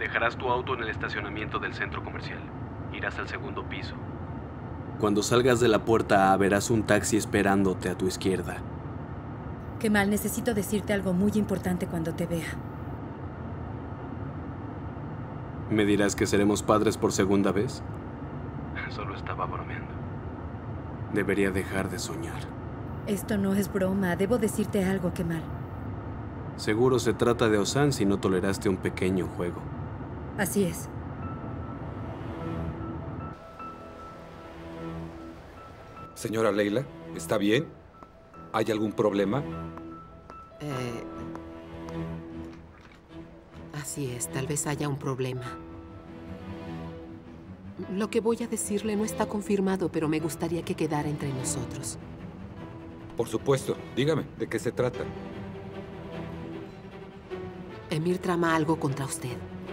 Dejarás tu auto en el estacionamiento del centro comercial. Irás al segundo piso. Cuando salgas de la puerta A, verás un taxi esperándote a tu izquierda. Kemal, necesito decirte algo muy importante cuando te vea. ¿Me dirás que seremos padres por segunda vez? Solo estaba bromeando. Debería dejar de soñar. Esto no es broma. Debo decirte algo, Kemal. Seguro se trata de Ozan si no toleraste un pequeño juego. Así es. Señora Leila, ¿está bien? ¿Hay algún problema? Así es, tal vez haya un problema. Lo que voy a decirle no está confirmado, pero me gustaría que quedara entre nosotros. Por supuesto. Dígame, ¿de qué se trata? Emir trama algo contra usted.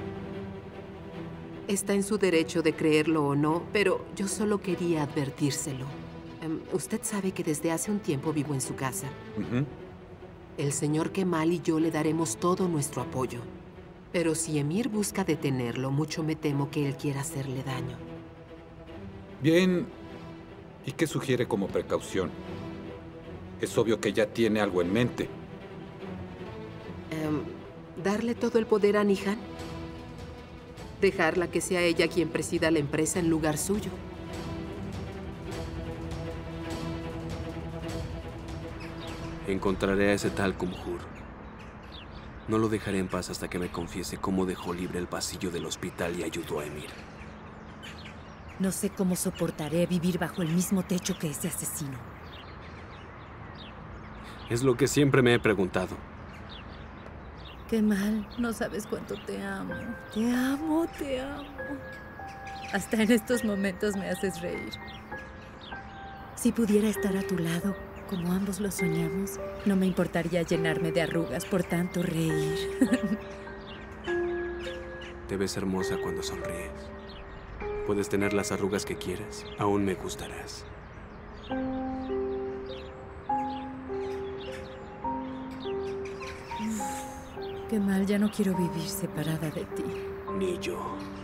Está en su derecho de creerlo o no, pero yo solo quería advertírselo. Usted sabe que desde hace un tiempo vivo en su casa. El señor Kemal y yo le daremos todo nuestro apoyo. Pero si Emir busca detenerlo, mucho me temo que él quiera hacerle daño. Bien. ¿Y qué sugiere como precaución? Es obvio que ya tiene algo en mente. ¿Darle todo el poder a Nihan? ¿Dejarla que sea ella quien presida la empresa en lugar suyo? Encontraré a ese tal Kumhur. No lo dejaré en paz hasta que me confiese cómo dejó libre el pasillo del hospital y ayudó a Emir. No sé cómo soportaré vivir bajo el mismo techo que ese asesino. Es lo que siempre me he preguntado. Kemal, no sabes cuánto te amo. Te amo, te amo. Hasta en estos momentos me haces reír. Si pudiera estar a tu lado, como ambos lo soñamos, no me importaría llenarme de arrugas por tanto reír. Te ves hermosa cuando sonríes. Puedes tener las arrugas que quieras. Aún me gustarás. Kemal, ya no quiero vivir separada de ti. Ni yo.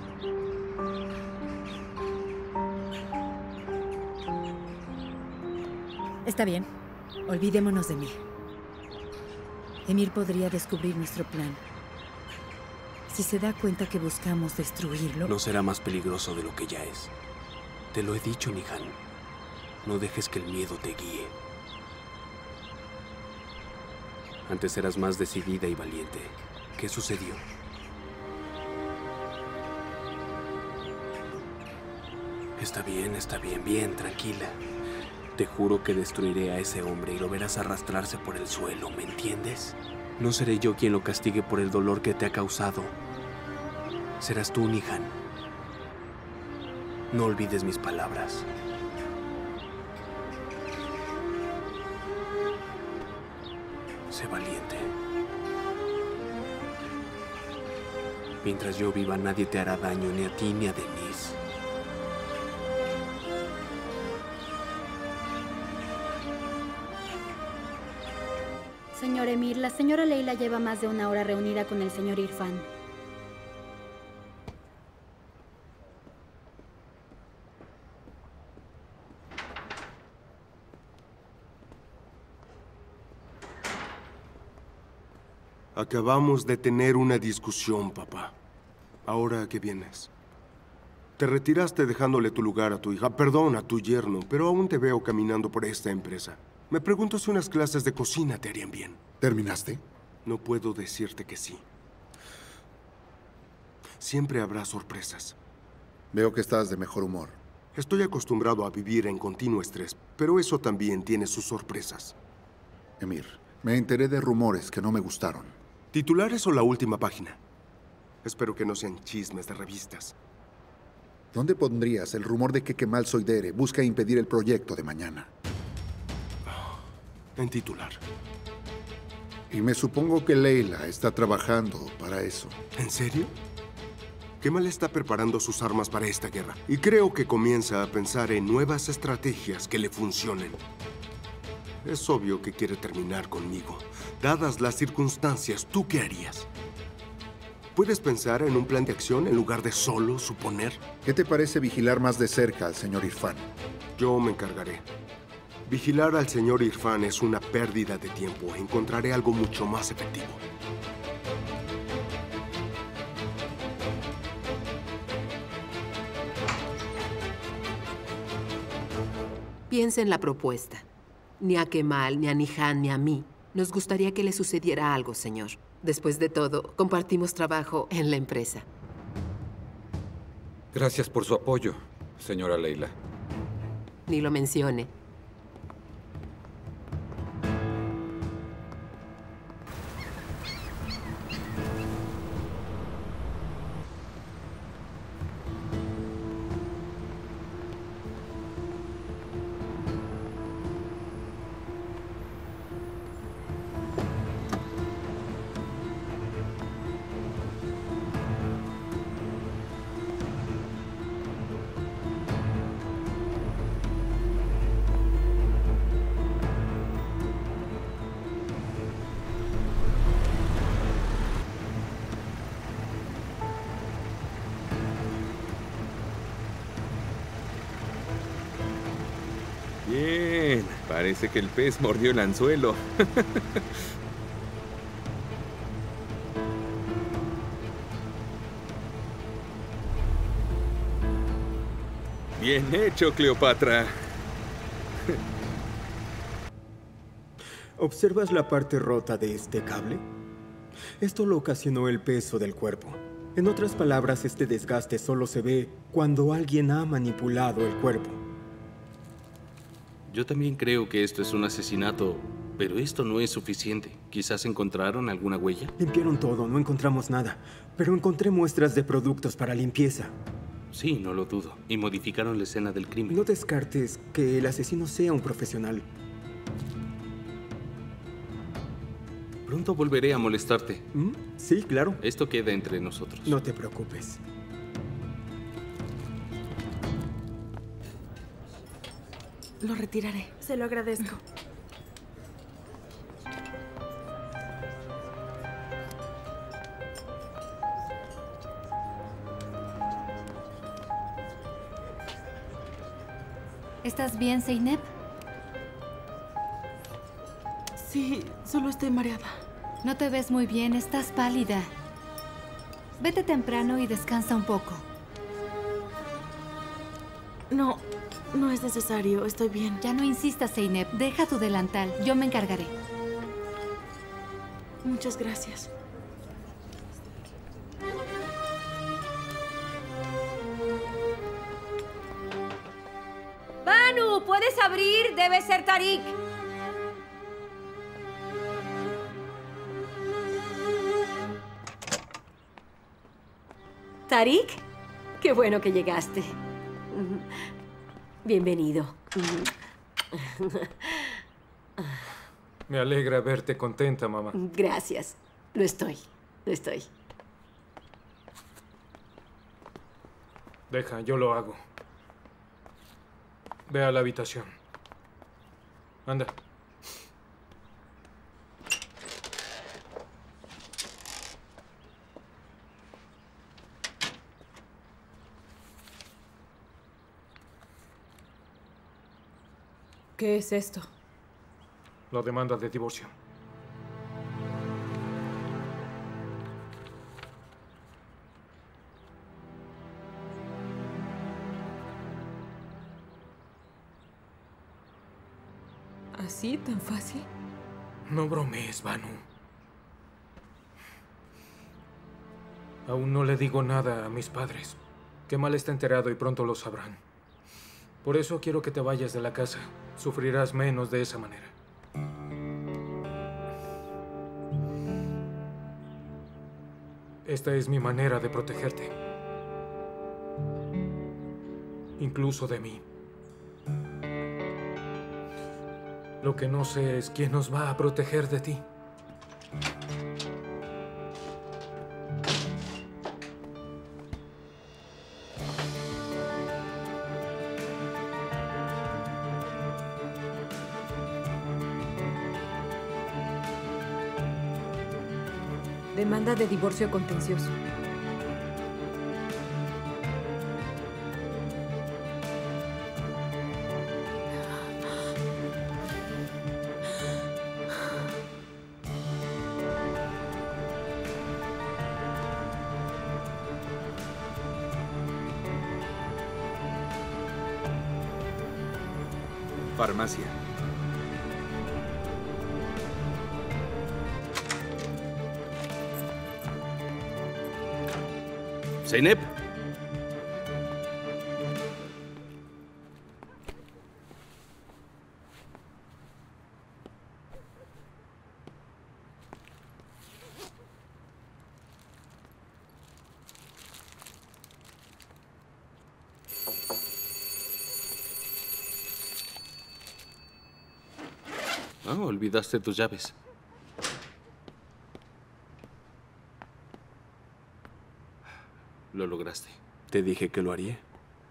Está bien. Olvidémonos de mí. Emir podría descubrir nuestro plan. Si se da cuenta que buscamos destruirlo... No será más peligroso de lo que ya es. Te lo he dicho, Nihan. No dejes que el miedo te guíe. Antes eras más decidida y valiente. ¿Qué sucedió? Está bien, bien, tranquila. Te juro que destruiré a ese hombre y lo verás arrastrarse por el suelo, ¿me entiendes? No seré yo quien lo castigue por el dolor que te ha causado. Serás tú, Nihan. No olvides mis palabras. Sé valiente. Mientras yo viva, nadie te hará daño, ni a ti ni a Denise. Señor Emir, la señora Leila lleva más de una hora reunida con el señor Irfan. Acabamos de tener una discusión, papá. ¿Ahora qué vienes? Te retiraste dejándole tu lugar a tu hija, perdón, a tu yerno, pero aún te veo caminando por esta empresa. Me pregunto si unas clases de cocina te harían bien. ¿Terminaste? No puedo decirte que sí. Siempre habrá sorpresas. Veo que estás de mejor humor. Estoy acostumbrado a vivir en continuo estrés, pero eso también tiene sus sorpresas. Emir, me enteré de rumores que no me gustaron. ¿Titulares o la última página? Espero que no sean chismes de revistas. ¿Dónde pondrías el rumor de que Kemal Soidere busca impedir el proyecto de mañana? En titular. Y me supongo que Leila está trabajando para eso. ¿En serio? Kemal está preparando sus armas para esta guerra. Y creo que comienza a pensar en nuevas estrategias que le funcionen. Es obvio que quiere terminar conmigo. Dadas las circunstancias, ¿tú qué harías? ¿Puedes pensar en un plan de acción en lugar de solo suponer? ¿Qué te parece vigilar más de cerca al señor Irfan? Yo me encargaré. Vigilar al señor Irfan es una pérdida de tiempo. Encontraré algo mucho más efectivo. Piensa en la propuesta. Ni a Kemal, ni a Nihan, ni a mí nos gustaría que le sucediera algo, señor. Después de todo, compartimos trabajo en la empresa. Gracias por su apoyo, señora Leila. Ni lo mencione. Bien, parece que el pez mordió el anzuelo. Bien hecho, Cleopatra. ¿Observas la parte rota de este cable? Esto lo ocasionó el peso del cuerpo. En otras palabras, este desgaste solo se ve cuando alguien ha manipulado el cuerpo. Yo también creo que esto es un asesinato, pero esto no es suficiente. ¿Quizás encontraron alguna huella? Limpiaron todo, no encontramos nada. Pero encontré muestras de productos para limpieza. Sí, no lo dudo. Y modificaron la escena del crimen. No descartes que el asesino sea un profesional. Pronto volveré a molestarte. Sí, claro. Esto queda entre nosotros. No te preocupes. Lo retiraré. Se lo agradezco. ¿Estás bien, Zeynep? Sí, solo estoy mareada. No te ves muy bien, estás pálida. Vete temprano y descansa un poco. No, no es necesario, estoy bien. Ya no insistas, Zeynep. Deja tu delantal, yo me encargaré. Muchas gracias. ¡Banu! ¿Puedes abrir? Debe ser Tarik. ¿Tarik? Qué bueno que llegaste. Bienvenido. Me alegra verte contenta, mamá. Gracias. Lo estoy. Deja, yo lo hago. Ve a la habitación. Anda. ¿Qué es esto? La demanda de divorcio. ¿Así? ¿Tan fácil? No bromees, Banu. Aún no le digo nada a mis padres. Kemal está enterado y pronto lo sabrán. Por eso quiero que te vayas de la casa. Sufrirás menos de esa manera. Esta es mi manera de protegerte. Incluso de mí. Lo que no sé es quién nos va a proteger de ti. demanda de divorcio contencioso. Farmacia. Zeynep. Ah, olvidaste tus llaves. Lo lograste. Te dije que lo haría.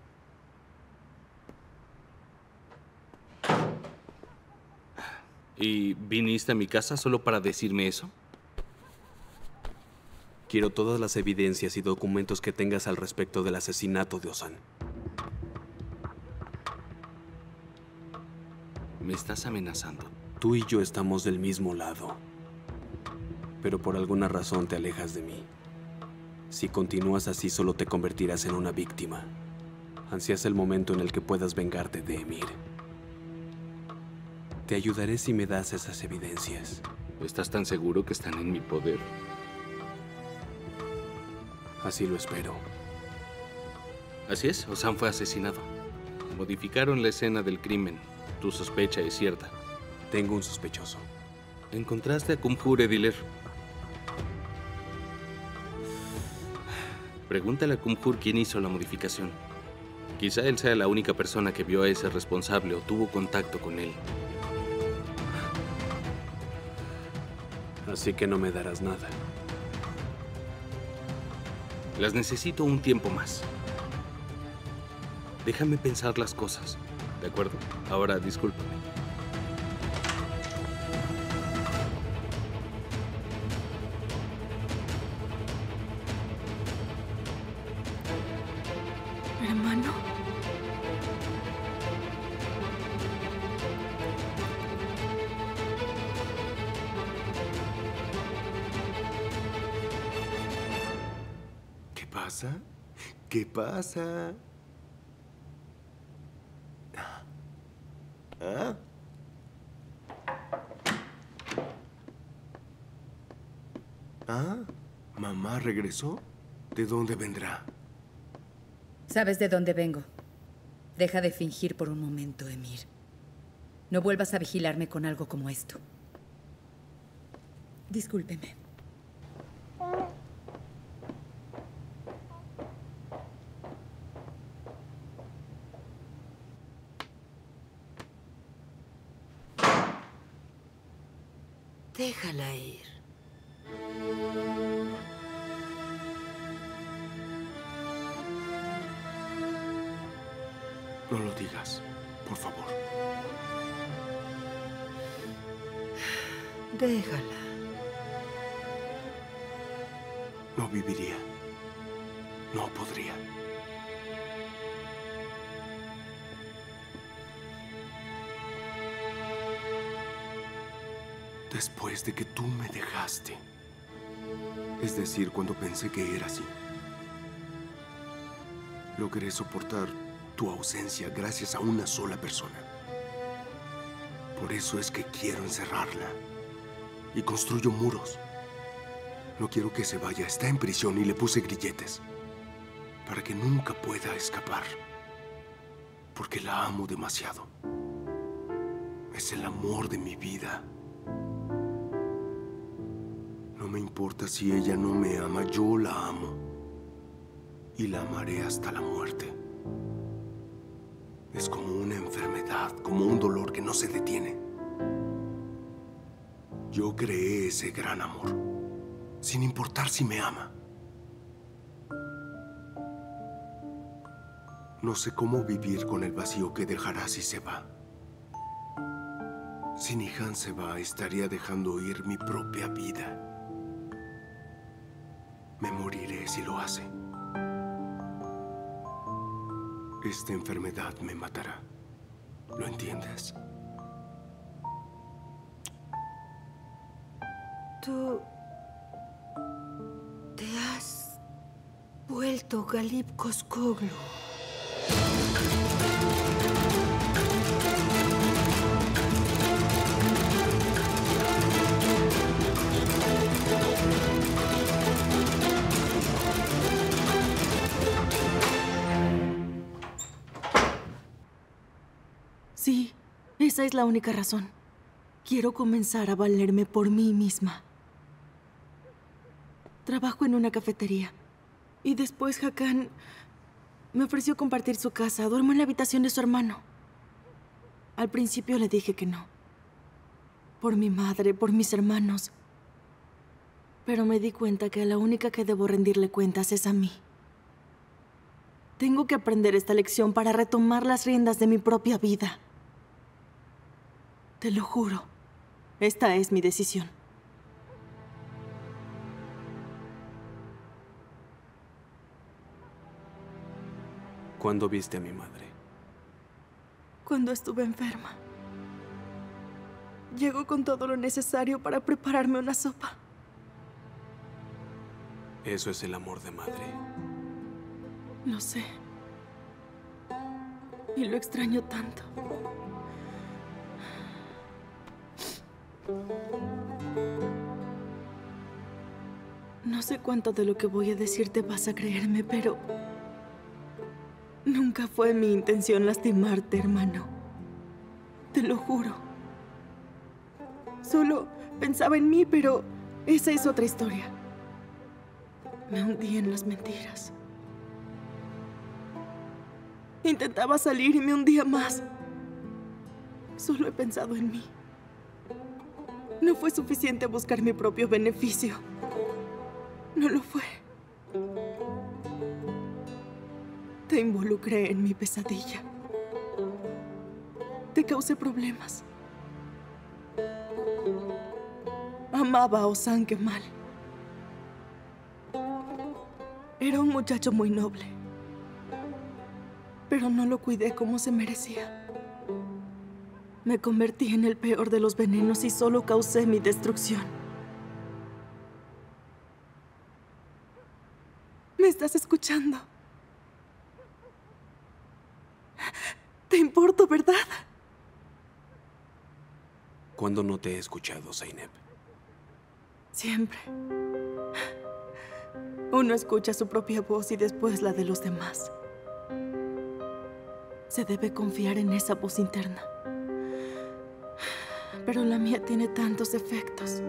¿Y viniste a mi casa solo para decirme eso? Quiero todas las evidencias y documentos que tengas al respecto del asesinato de Ozan. Me estás amenazando. Tú y yo estamos del mismo lado. Pero por alguna razón te alejas de mí. Si continúas así, solo te convertirás en una víctima. Ansías el momento en el que puedas vengarte de Emir. Te ayudaré si me das esas evidencias. ¿Estás tan seguro que están en mi poder? Así lo espero. Así es, Ozan fue asesinado. Modificaron la escena del crimen. Tu sospecha es cierta. Tengo un sospechoso. Encontraste a Kumhur Ediler. Pregúntale a Kumhur quién hizo la modificación. Quizá él sea la única persona que vio a ese responsable o tuvo contacto con él. Así que no me darás nada. Las necesito un tiempo más. Déjame pensar las cosas. ¿De acuerdo? Ahora, discúlpame. Hermano. ¿Qué pasa? ¿Qué pasa? ¿Ah? ¿Ah? ¿Mamá regresó? ¿De dónde vendrá? ¿Sabes de dónde vengo? Deja de fingir por un momento, Emir. No vuelvas a vigilarme con algo como esto. Discúlpeme. Déjala ir. No lo digas, por favor. Déjala. No viviría. No podría. Después de que tú me dejaste. Es decir, cuando pensé que era así. Logré soportar tu ausencia gracias a una sola persona. Por eso es que quiero encerrarla. Y construyo muros. No quiero que se vaya. Está en prisión y le puse grilletes. Para que nunca pueda escapar. Porque la amo demasiado. Es el amor de mi vida. No me importa si ella no me ama, yo la amo. Y la amaré hasta la muerte. Es como una enfermedad, como un dolor que no se detiene. Yo creé ese gran amor, sin importar si me ama. No sé cómo vivir con el vacío que dejará si se va. Si Nihan se va, estaría dejando ir mi propia vida. Me moriré si lo hace. Esta enfermedad me matará. ¿Lo entiendes? Tú te has vuelto Galip Koskoglu. Sí, esa es la única razón. Quiero comenzar a valerme por mí misma. Trabajo en una cafetería. Y después Hakan me ofreció compartir su casa. Duermo en la habitación de su hermano. Al principio le dije que no. Por mi madre, por mis hermanos. Pero me di cuenta que a la única que debo rendirle cuentas es a mí. Tengo que aprender esta lección para retomar las riendas de mi propia vida. Te lo juro. Esta es mi decisión. ¿Cuándo viste a mi madre? Cuando estuve enferma. Llegó con todo lo necesario para prepararme una sopa. Eso es el amor de madre. Lo sé. Y lo extraño tanto. No sé cuánto de lo que voy a decirte vas a creerme, pero nunca fue mi intención lastimarte, hermano. Te lo juro. Solo pensaba en mí, pero esa es otra historia. Me hundí en las mentiras. Intentaba salir y me hundía más. Solo he pensado en mí. No fue suficiente buscar mi propio beneficio. No lo fue. Te involucré en mi pesadilla. Te causé problemas. Amaba a Ozan Kemal. Era un muchacho muy noble. Pero no lo cuidé como se merecía. Me convertí en el peor de los venenos y solo causé mi destrucción. ¿Me estás escuchando? Te importo, ¿verdad? ¿Cuándo no te he escuchado, Zeynep? Siempre. Uno escucha su propia voz y después la de los demás. Se debe confiar en esa voz interna. Pero la mía tiene tantos efectos.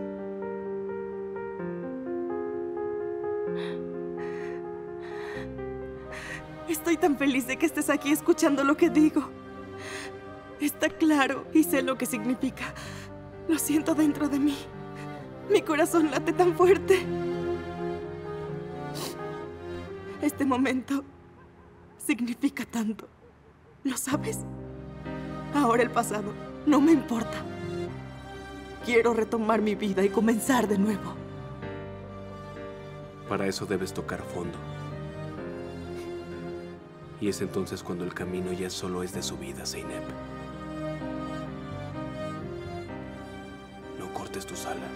Estoy tan feliz de que estés aquí escuchando lo que digo. Está claro y sé lo que significa. Lo siento dentro de mí. Mi corazón late tan fuerte. Este momento significa tanto. ¿Lo sabes? Ahora el pasado no me importa. Quiero retomar mi vida y comenzar de nuevo. Para eso debes tocar fondo. Y es entonces cuando el camino ya solo es de subida, Zeynep. No cortes tus alas.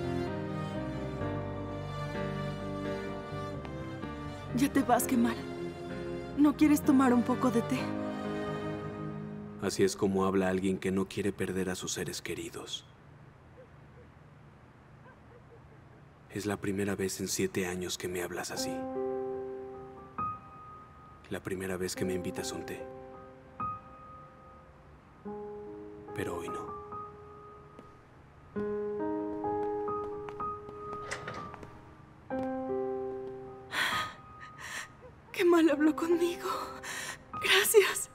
Ya te vas, Kemal. ¿No quieres tomar un poco de té? Así es como habla alguien que no quiere perder a sus seres queridos. Es la primera vez en 7 años que me hablas así. La primera vez que me invitas a un té. Pero hoy no. Kemal habló conmigo. Gracias.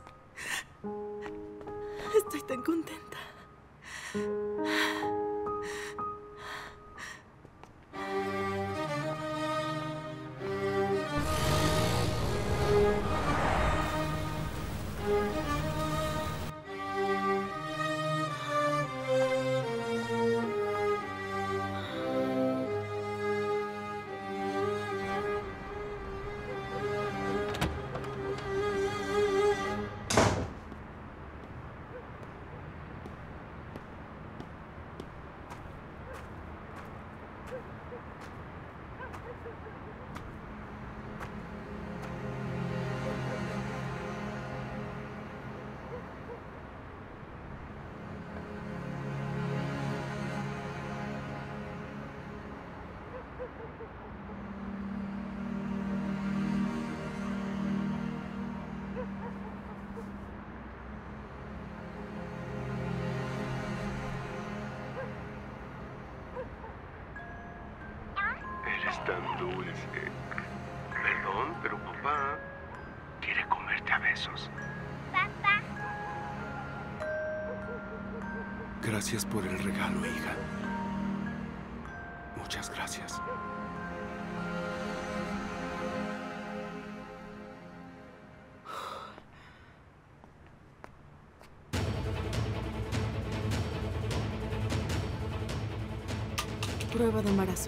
Estoy tan contenta. tan dulce. Perdón, pero papá quiere comerte a besos. Papá. Gracias por el regalo, hija. Muchas gracias. Prueba de embarazo.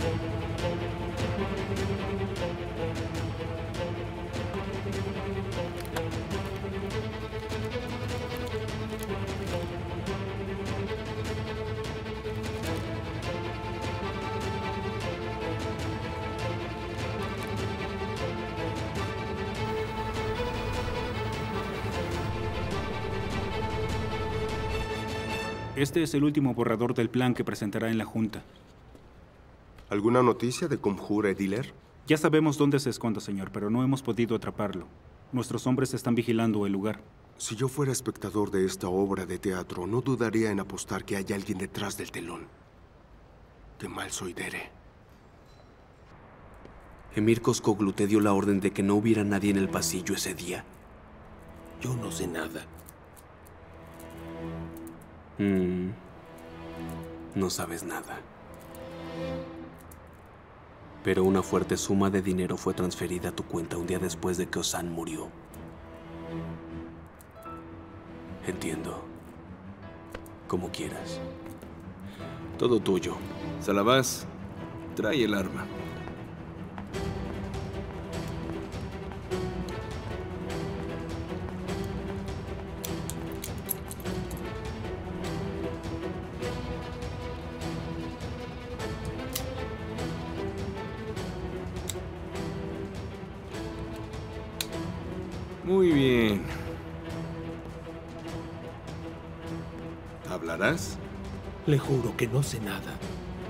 Este es el último borrador del plan que presentará en la Junta. ¿Alguna noticia de Conjura Ediler? Ya sabemos dónde se esconde, señor, pero no hemos podido atraparlo. Nuestros hombres están vigilando el lugar. Si yo fuera espectador de esta obra de teatro, no dudaría en apostar que hay alguien detrás del telón. Kemal Soydere. Emir Koskoglu te dio la orden de que no hubiera nadie en el pasillo ese día. Yo no sé nada. No sabes nada. Pero una fuerte suma de dinero fue transferida a tu cuenta un día después de que Ozan murió. Entiendo. Como quieras. Todo tuyo. Salavaz, trae el arma. Muy bien. ¿Hablarás? Le juro que no sé nada.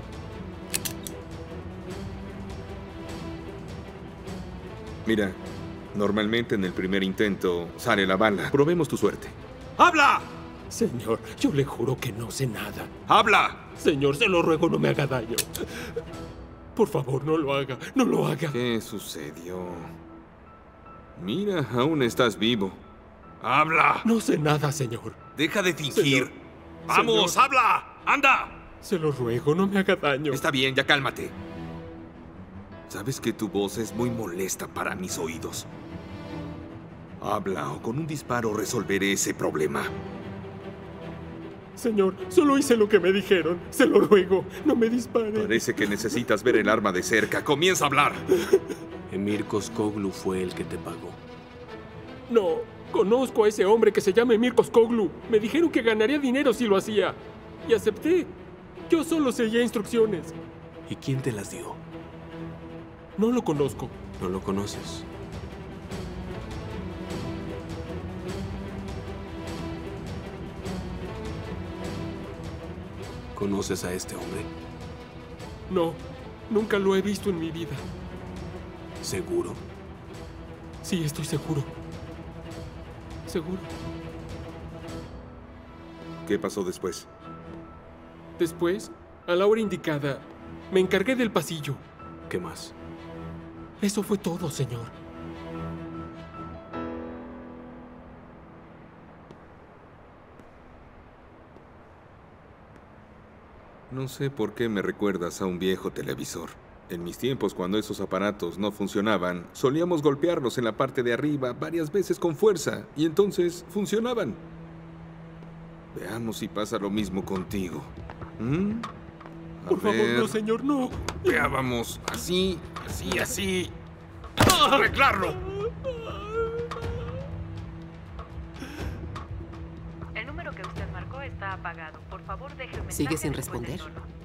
Mira, normalmente en el primer intento sale la bala. Probemos tu suerte. ¡Habla! Señor, yo le juro que no sé nada. ¡Habla! Señor, se lo ruego, no me haga daño. Por favor, no lo haga. No lo haga. ¿Qué sucedió? Mira, aún estás vivo. ¡Habla! No sé nada, señor. Deja de fingir. Señor. ¡Vamos, Señor. habla! ¡Anda! Se lo ruego, no me haga daño. Está bien, ya cálmate. Sabes que tu voz es muy molesta para mis oídos. Habla o con un disparo resolveré ese problema. Señor, solo hice lo que me dijeron. Se lo ruego, no me dispare. Parece que necesitas ver el arma de cerca. ¡Comienza a hablar! Emir Koskoglu fue el que te pagó. No, conozco a ese hombre que se llama Emir Koskoglu. Me dijeron que ganaría dinero si lo hacía. Y acepté. Yo solo seguía instrucciones. ¿Y quién te las dio? No lo conozco. ¿No lo conoces? ¿Conoces a este hombre? No, nunca lo he visto en mi vida. ¿Seguro? Sí, estoy seguro. Seguro. ¿Qué pasó después? Después, a la hora indicada, me encargué del pasillo. ¿Qué más? Eso fue todo, señor. No sé por qué me recuerdas a un viejo televisor. En mis tiempos, cuando esos aparatos no funcionaban, solíamos golpearlos en la parte de arriba varias veces con fuerza, y entonces funcionaban. Veamos si pasa lo mismo contigo. Por favor, no, señor, no. Ya vamos, así, así, así. ¡Arreglarlo! El número que usted marcó está apagado. Por favor, deje un mensaje. ¿Sigue sin responder?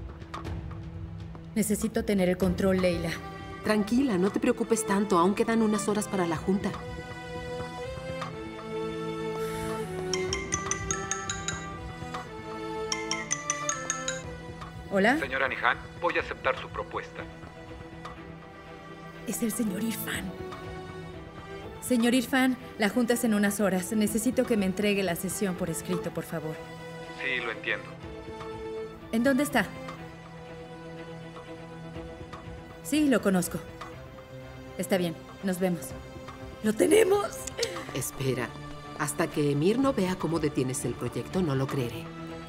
Necesito tener el control, Leila. Tranquila, no te preocupes tanto. Aún quedan unas horas para la junta. ¿Hola? Señora Nihan, voy a aceptar su propuesta. Es el señor Irfan. Señor Irfan, la junta es en unas horas. Necesito que me entregue la sesión por escrito, por favor. Sí, lo entiendo. ¿En dónde está? Sí, lo conozco. Está bien, nos vemos. ¡Lo tenemos! Espera. Hasta que Emir no vea cómo detienes el proyecto, no lo creeré.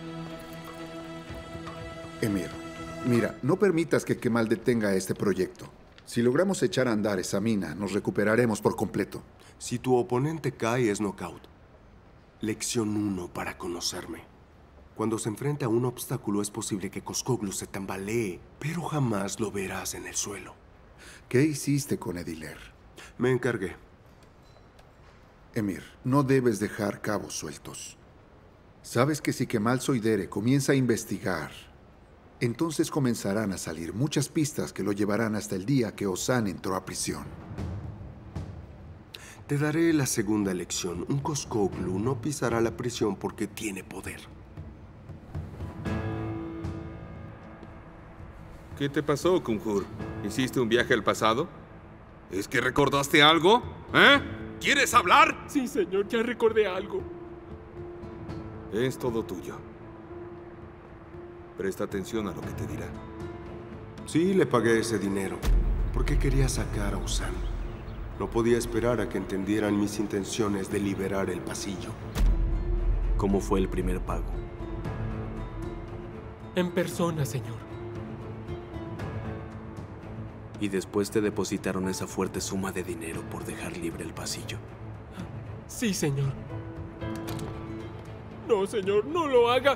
Emir, mira, no permitas que Kemal detenga este proyecto. Si logramos echar a andar esa mina, nos recuperaremos por completo. Si tu oponente cae, es knockout. Lección 1 para conocerme. Cuando se enfrenta a un obstáculo, es posible que Coscoglu se tambalee, pero jamás lo verás en el suelo. ¿Qué hiciste con Ediler? Me encargué. Emir, no debes dejar cabos sueltos. Sabes que si Kemal Soidere comienza a investigar, entonces comenzarán a salir muchas pistas que lo llevarán hasta el día que Ozan entró a prisión. Te daré la segunda lección. Un Coscoglu no pisará la prisión porque tiene poder. ¿Qué te pasó, Kunjur? ¿Hiciste un viaje al pasado? ¿Es que recordaste algo? ¿Eh? ¿Quieres hablar? Sí, señor, ya recordé algo. Es todo tuyo. Presta atención a lo que te dirá. Sí, le pagué ese dinero, porque quería sacar a Ozan. No podía esperar a que entendieran mis intenciones de liberar el pasillo. ¿Cómo fue el primer pago? En persona, señor. Y después te depositaron esa fuerte suma de dinero por dejar libre el pasillo. Sí, señor. No, señor, no lo haga.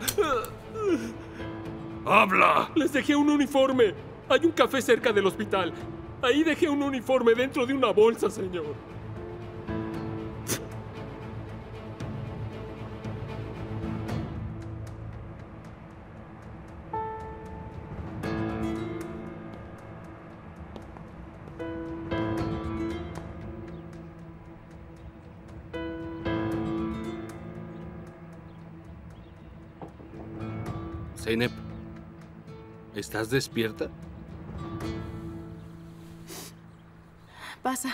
¡Habla! Les dejé un uniforme. Hay un café cerca del hospital. Ahí dejé un uniforme dentro de una bolsa, señor. Zeynep, ¿estás despierta? Pasa.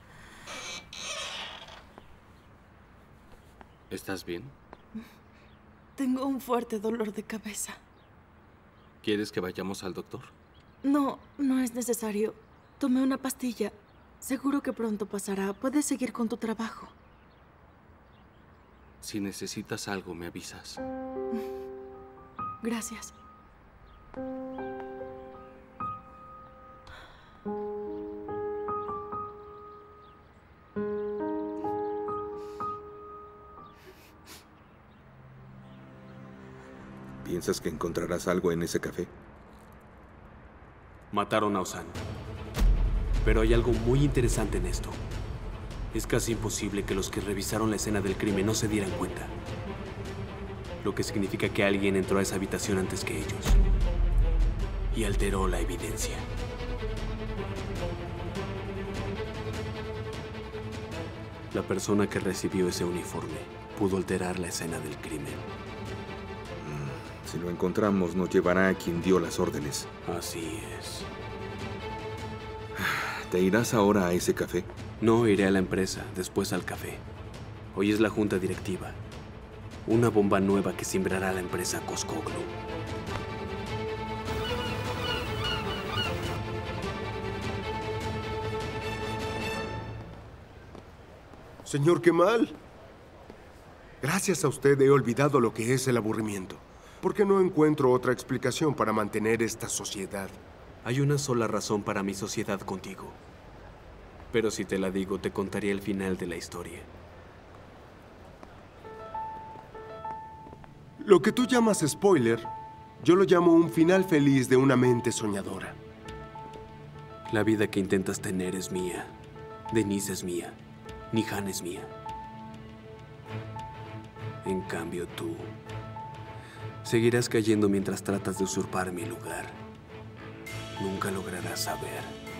¿Estás bien? Tengo un fuerte dolor de cabeza. ¿Quieres que vayamos al doctor? No, no es necesario. Tomé una pastilla. Seguro que pronto pasará. Puedes seguir con tu trabajo. Si necesitas algo, me avisas. Gracias. ¿Piensas que encontrarás algo en ese café? Mataron a Ozan. Pero hay algo muy interesante en esto. Es casi imposible que los que revisaron la escena del crimen no se dieran cuenta. Lo que significa que alguien entró a esa habitación antes que ellos. Y alteró la evidencia. La persona que recibió ese uniforme pudo alterar la escena del crimen. Si lo encontramos, nos llevará a quien dio las órdenes. Así es. ¿Te irás ahora a ese café? No, iré a la empresa, después al café. Hoy es la junta directiva. Una bomba nueva que simbrará la empresa Coscoglu. Señor Kemal, gracias a usted he olvidado lo que es el aburrimiento. Porque no encuentro otra explicación para mantener esta sociedad. Hay una sola razón para mi sociedad contigo. Pero si te la digo, te contaría el final de la historia. Lo que tú llamas spoiler, yo lo llamo un final feliz de una mente soñadora. La vida que intentas tener es mía. Denise es mía. Nihan es mía. En cambio, tú seguirás cayendo mientras tratas de usurpar mi lugar. Nunca lograrás saber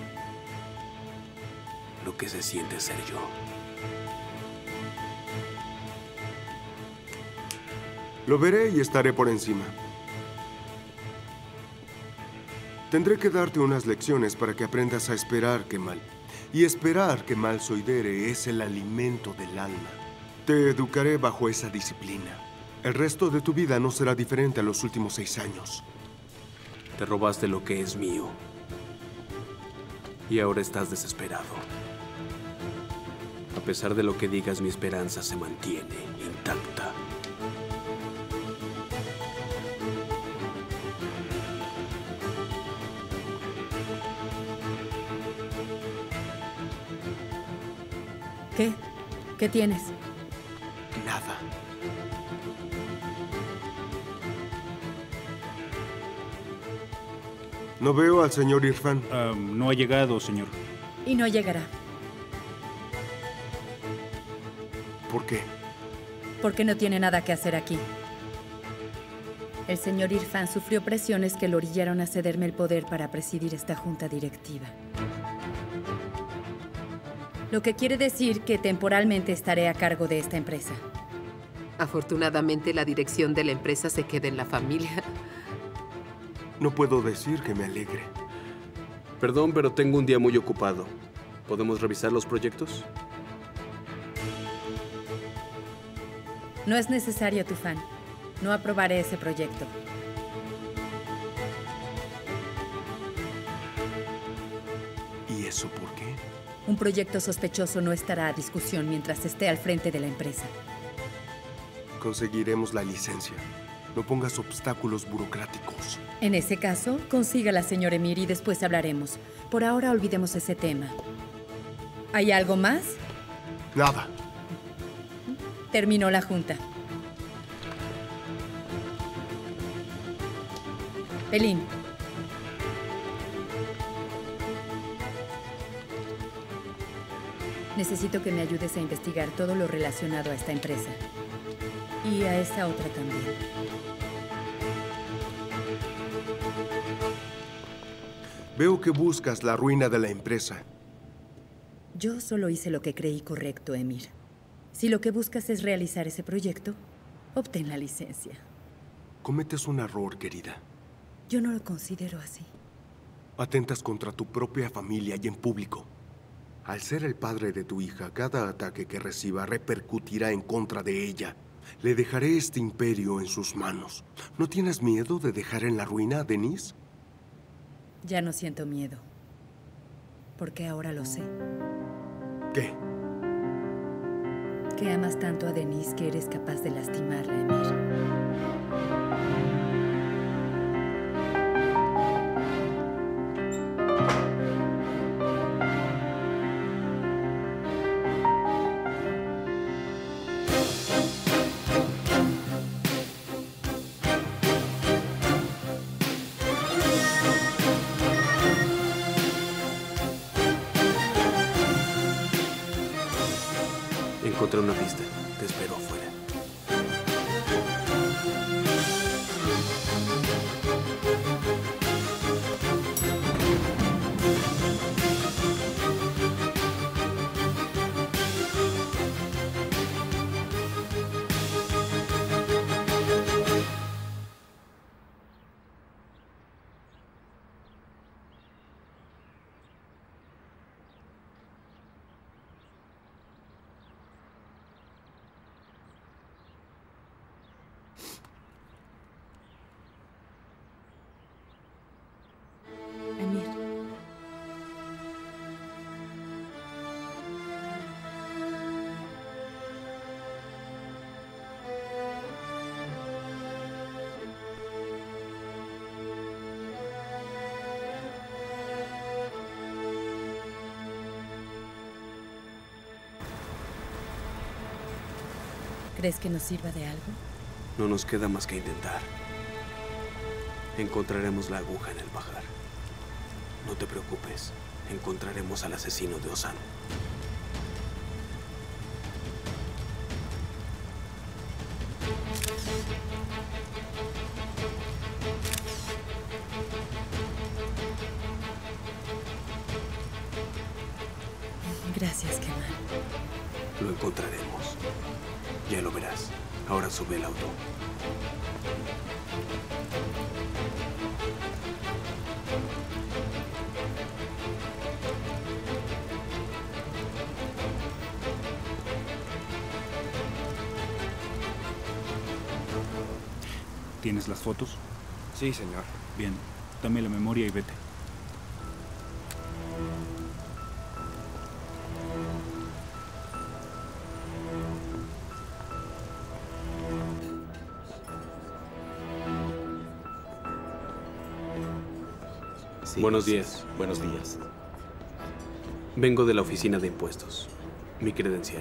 lo que se siente ser yo. Lo veré y estaré por encima. Tendré que darte unas lecciones para que aprendas a esperar, Kemal. Y esperar, Kemal Soidere, es el alimento del alma. Te educaré bajo esa disciplina. El resto de tu vida no será diferente a los últimos 6 años. Te robaste lo que es mío. Y ahora estás desesperado. A pesar de lo que digas, mi esperanza se mantiene intacta. ¿Qué? ¿Qué tienes? Nada. No veo al señor Irfan. No ha llegado, señor. Y no llegará. ¿Por qué? Porque no tiene nada que hacer aquí. El señor Irfan sufrió presiones que lo orillaron a cederme el poder para presidir esta junta directiva. Lo que quiere decir que temporalmente estaré a cargo de esta empresa. Afortunadamente, la dirección de la empresa se queda en la familia. No puedo decir que me alegre. Perdón, pero tengo un día muy ocupado. ¿Podemos revisar los proyectos? No es necesario, Tufan. No aprobaré ese proyecto. ¿Y eso por qué? Un proyecto sospechoso no estará a discusión mientras esté al frente de la empresa. Conseguiremos la licencia. No pongas obstáculos burocráticos. En ese caso, consígala, señor Emir, y después hablaremos. Por ahora, olvidemos ese tema. ¿Hay algo más? Nada. Terminó la junta. Pelín. Necesito que me ayudes a investigar todo lo relacionado a esta empresa. Y a esta otra también. Veo que buscas la ruina de la empresa. Yo solo hice lo que creí correcto, Emir. Si lo que buscas es realizar ese proyecto, obtén la licencia. Cometes un error, querida. Yo no lo considero así. Atentas contra tu propia familia y en público. Al ser el padre de tu hija, cada ataque que reciba repercutirá en contra de ella. Le dejaré este imperio en sus manos. ¿No tienes miedo de dejar en la ruina a Denise? Ya no siento miedo. Porque ahora lo sé. ¿Qué? Que amas tanto a Denise que eres capaz de lastimarla, Emir. Encontré una pista. Te espero afuera. Emir. ¿Crees que nos sirva de algo? No nos queda más que intentar. Encontraremos la aguja en el pajar. No te preocupes. Encontraremos al asesino de Ozan. Gracias, Kemal. Lo encontraremos. Ya lo verás. Ahora sube el auto. ¿Tienes las fotos? Sí, señor. Bien, dame la memoria y vete. Sí, Buenos días. Buenos días. Vengo de la oficina de impuestos. Mi credencial.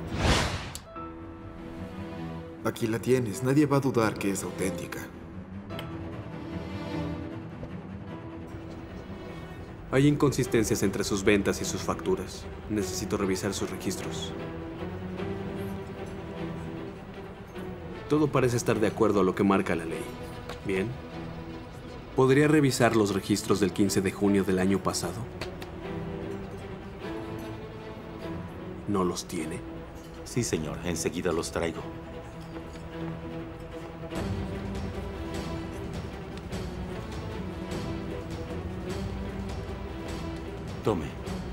Aquí la tienes. Nadie va a dudar que es auténtica. Hay inconsistencias entre sus ventas y sus facturas. Necesito revisar sus registros. Todo parece estar de acuerdo a lo que marca la ley. Bien. ¿Podría revisar los registros del 15 de junio del año pasado? ¿No los tiene? Sí, señor. Enseguida los traigo. Tome.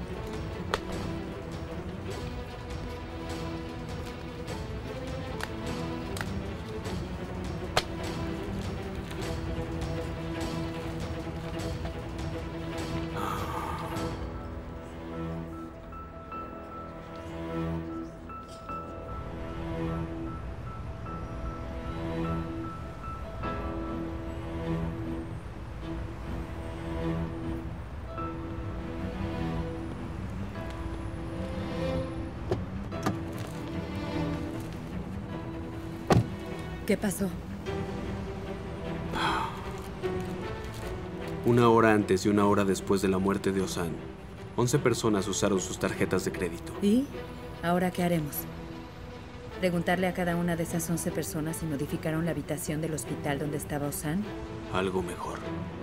¿Qué pasó? Una hora antes y una hora después de la muerte de Ozan, 11 personas usaron sus tarjetas de crédito. ¿Y ahora qué haremos? ¿Preguntarle a cada una de esas 11 personas si modificaron la habitación del hospital donde estaba Ozan? Algo mejor.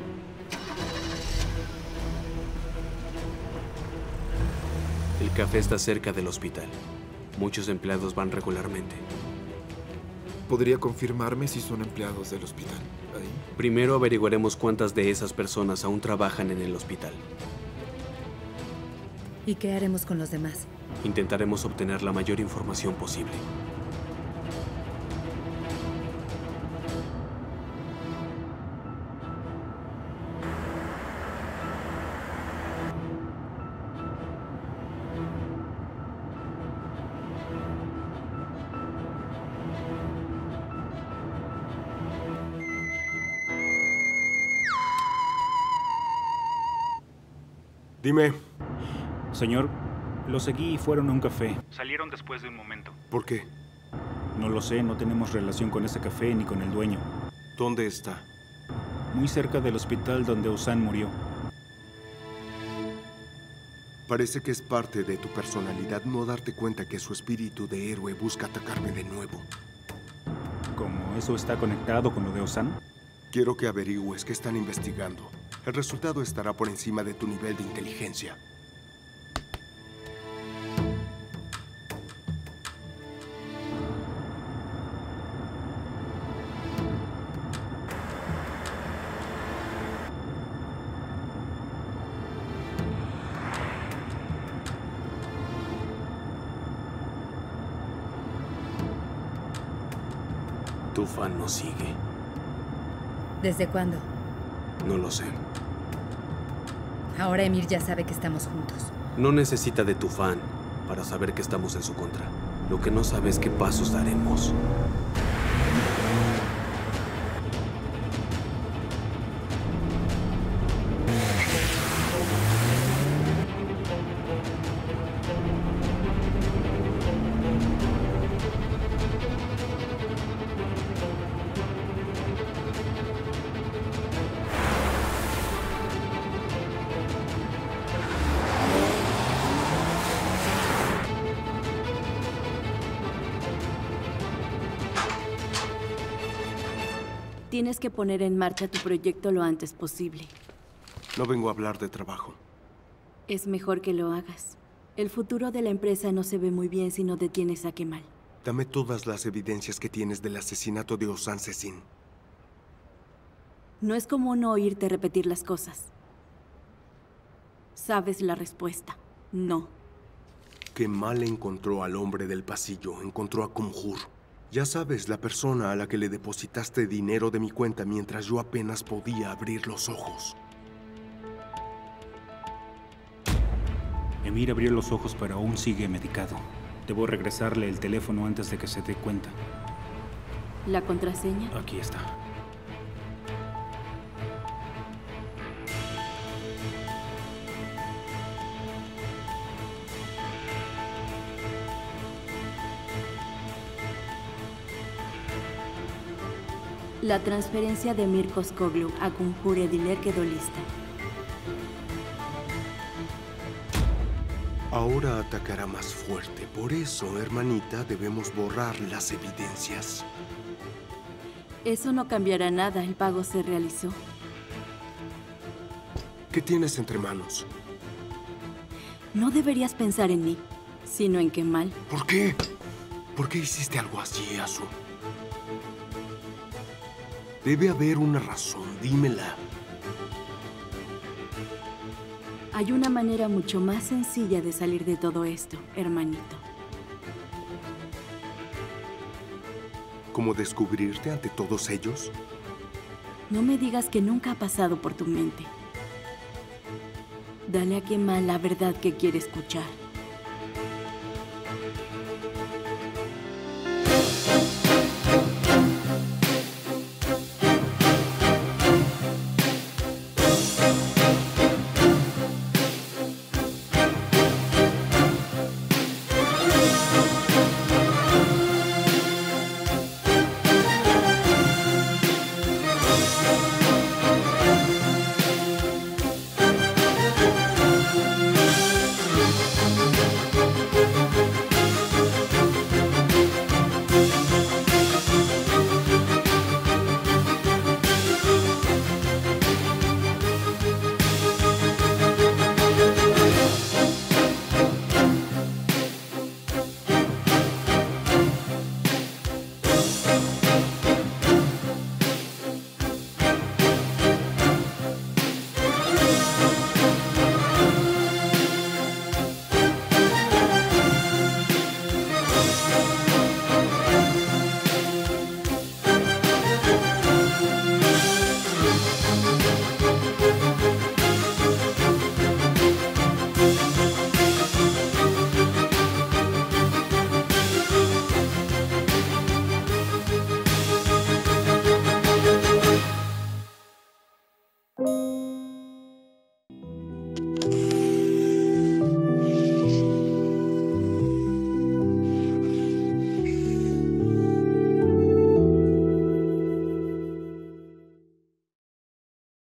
El café está cerca del hospital. Muchos empleados van regularmente. ¿Podría confirmarme si son empleados del hospital? Ahí. Primero averiguaremos cuántas de esas personas aún trabajan en el hospital. ¿Y qué haremos con los demás? Intentaremos obtener la mayor información posible. Dime. Señor, lo seguí y fueron a un café. Salieron después de un momento. ¿Por qué? No lo sé, no tenemos relación con ese café ni con el dueño. ¿Dónde está? Muy cerca del hospital donde Ozan murió. Parece que es parte de tu personalidad no darte cuenta que su espíritu de héroe busca atacarme de nuevo. ¿Cómo eso está conectado con lo de Ozan? Quiero que averigües qué están investigando. El resultado estará por encima de tu nivel de inteligencia. Tu fan nos sigue. ¿Desde cuándo? No lo sé. Ahora Emir ya sabe que estamos juntos. No necesita de tu fan para saber que estamos en su contra. Lo que no sabe es qué pasos daremos. Tienes que poner en marcha tu proyecto lo antes posible. No vengo a hablar de trabajo. Es mejor que lo hagas. El futuro de la empresa no se ve muy bien si no detienes a Kemal. Dame todas las evidencias que tienes del asesinato de Ozan Cecin. No es común oírte repetir las cosas. Sabes la respuesta. No. Kemal encontró al hombre del pasillo, encontró a Kumhur. Ya sabes, la persona a la que le depositaste dinero de mi cuenta mientras yo apenas podía abrir los ojos. Emir abrió los ojos, pero aún sigue medicado. Debo regresarle el teléfono antes de que se dé cuenta. ¿La contraseña? Aquí está. La transferencia de Mir Koskoglu a Kumpure Diler quedó lista. Ahora atacará más fuerte. Por eso, hermanita, debemos borrar las evidencias. Eso no cambiará nada. El pago se realizó. ¿Qué tienes entre manos? No deberías pensar en mí, sino en Kemal. ¿Por qué? ¿Por qué hiciste algo así, Azu? Debe haber una razón. Dímela. Hay una manera mucho más sencilla de salir de todo esto, hermanito. ¿Cómo descubrirte ante todos ellos? No me digas que nunca ha pasado por tu mente. Dale a Kemal la verdad que quiere escuchar.